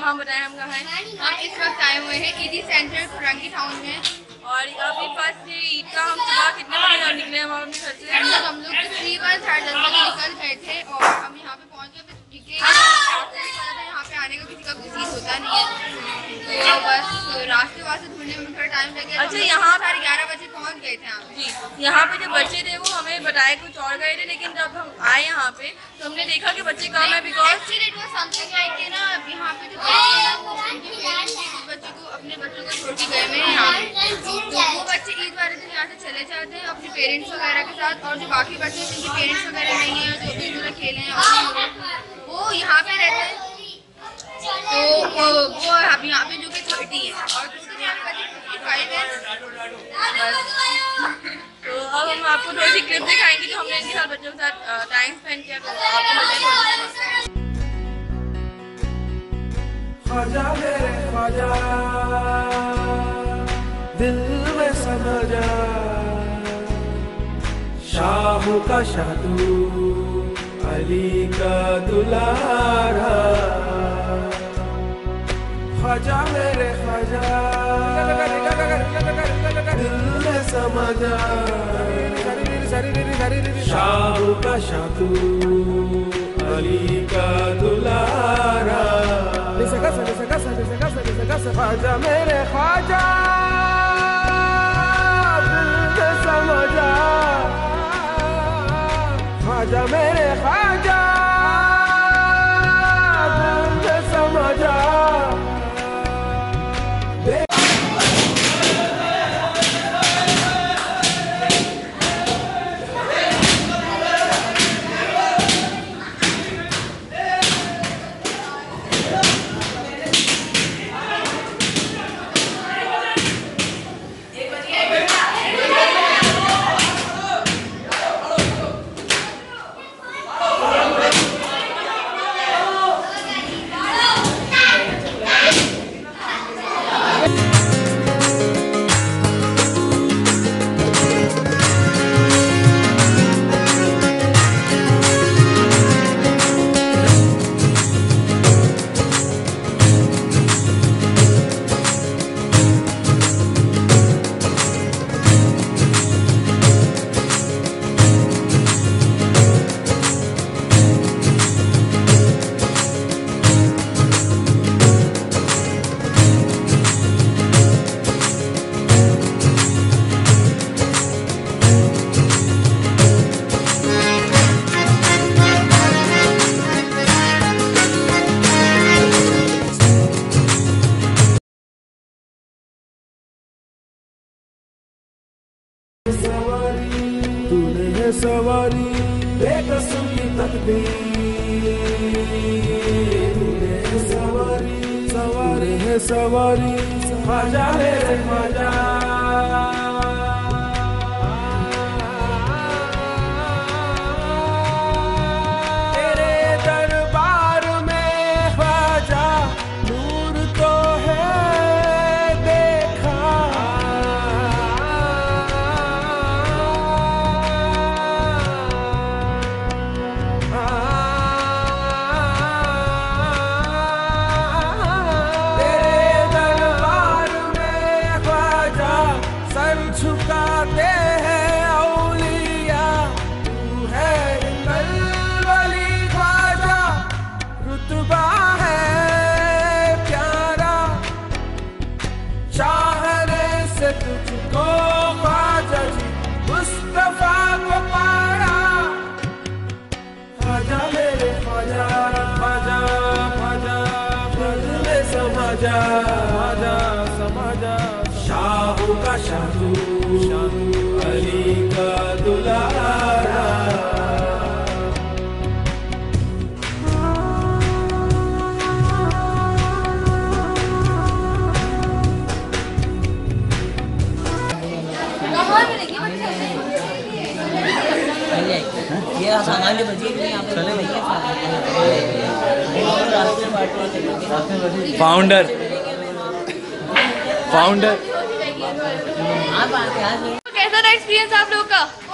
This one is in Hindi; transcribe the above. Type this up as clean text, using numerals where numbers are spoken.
हाँ बताएं हम कहाँ हैं। हम इस वक्त आए हुए हैं ईदी सेंटर फरंगी टाउन में और अभी फर्स्ट डे ईद का हम सुबह कितने बजे निकले हम अपने घर से। हम लोग तकरीबन 10:30 बजे निकल गए थे और हम यहाँ पे पहुँच गए। यहाँ पे आने का किसी का कोई सीन होता नहीं है तो बस रास्ते वास्ते ढूंढने में थोड़ा टाइम लग गया। अच्छा यहाँ 11:30 बजे पहुँच गए थे हम जी। यहाँ पे जो बच्चे थे वो हमें बताए कुछ और गए थे, लेकिन जब हम आए यहाँ पे तो हमने देखा कि बच्चे कम है। बिकॉज यहाँ पे जो बच्चे को अपने बच्चों को छोड़ के गए हुए हैं यहाँ पे, तो वो बच्चे ईद वाले दिन यहाँ से चले जाते हैं अपने पेरेंट्स वगैरह के साथ, और जो बाकी बच्चे जिनके पेरेंट्स वगैरह नहीं है जो भी पूरा खेले हैं वो यहाँ पे रहते हैं। तो वो अब यहाँ पे जो कि 30 है और दूसरे यहाँ पे 55 है। तो अब हम आपको थोड़ी सी क्लिप दिखाएंगे जो हमने इनके साथ बच्चों के साथ टाइम स्पेंड किया। तो ख्वाजा मेरे ख्वाजा दिल में समा जा, शाह का शाह तू अली का दुलारा। ख्वाजा मेरे ख्वाजा दिल में समा जा, शाह का शाह तू अली का दुलारा। ख्वाजा मेरे ख्वाजा दिल में समा जा, ख्वाजा मेरे ख्वाजा दिल में समा जा। तूने है सवारी बेकसूर की तकदीर, तूने है सवारी सवारी है सवारी। ख्वाजा मेरे ख्वाजा तेरे दरबार में ख्वाजा नूर तो है देखा। झुकाते हैं औलिया तू है इंदल वली ख्वाजा, रुतबा है प्यारा चाहने से तुझको ख्वाजा जी मुस्तफा को पाया। ख्वाजा मेरे ख्वाजा ख्वाजा ख्वाजा दिल में समा जा, ख्वाजा समा जा, शाह का शाह तू अली का दुलारा। ये सामान फाउंडर फाउंडर कैसा था एक्सपीरियंस आप लोग का?